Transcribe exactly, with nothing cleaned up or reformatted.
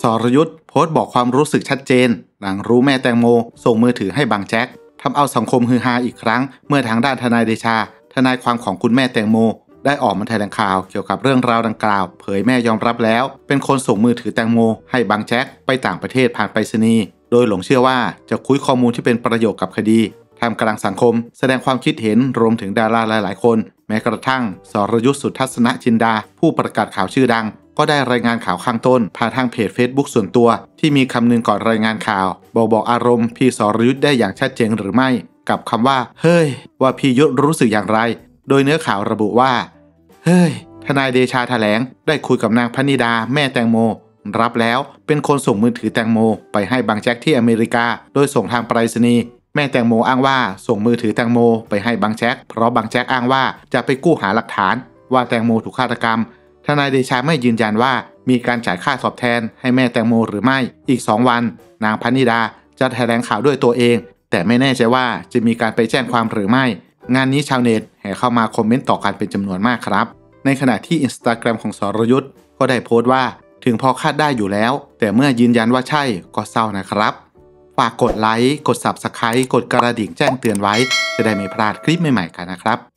สรยุทธ์โพสต์บอกความรู้สึกชัดเจนหลังรู้แม่แตงโมส่งมือถือให้บางแจ็คทำเอาสังคมฮือฮาอีกครั้งเมื่อทางด้านทนายเดชาทนายความของคุณแม่แตงโมได้ออกมาแถลงข่าวเกี่ยวกับเรื่องราวดังกล่าวเผยแม่ยอมรับแล้วเป็นคนส่งมือถือแตงโมให้บางแจ็คไปต่างประเทศผ่านไปรษณีย์โดยหลงเชื่อว่าจะคุยข้อมูลที่เป็นประโยชน์กับคดีท่ามกลางสังคมแสดงความคิดเห็นรวมถึงดาราหลายๆคนแม้กระทั่งสรยุทธสุทัศนจินดาผู้ประกาศข่าวชื่อดังก็ได้รายงานข่าวข้างต้นผ่านทางเพจ Facebook ส่วนตัวที่มีคำหนึ่งก่อนรายงานข่าวบอกบอกอารมณ์พี่สรยุทธได้อย่างชัดเจนหรือไม่กับคำว่าเฮ้ยว่าพี่ยุทธรู้สึกอย่างไรโดยเนื้อข่าวระบุว่าเฮ้ยทนายเดชาแถลงได้คุยกับนางพนิดาแม่แตงโมรับแล้วเป็นคนส่งมือถือแตงโมไปให้บางแจ็คที่อเมริกาโดยส่งทางไปรษณีย์แม่แตงโมอ้างว่าส่งมือถือแตงโมไปให้บางแจ็คเพราะบางแจ็คอ้างว่าจะไปกู้หาหลักฐานว่าแตงโมถูกฆาตกรรมทนายเดชาไม่ยืนยันว่ามีการจ่ายค่าตอบแทนให้แม่แตงโมหรือไม่อีกสองวันนางพนิดาจะแถลงข่าวด้วยตัวเองแต่ไม่แน่ใจว่าจะมีการไปแจ้งความหรือไม่งานนี้ชาวเน็ตแห่เข้ามาคอมเมนต์ต่อกันเป็นจำนวนมากครับในขณะที่ Instagram ของสรยุทธก็ได้โพสต์ว่าถึงพอคาดได้อยู่แล้วแต่เมื่อยืนยันว่าใช่ก็เศร้านะครับฝากกดไลค์กด ซับสไครบ์ กดกระดิ่งแจ้งเตือนไว้จะได้ไม่พลาดคลิปใหม่ๆกันนะครับ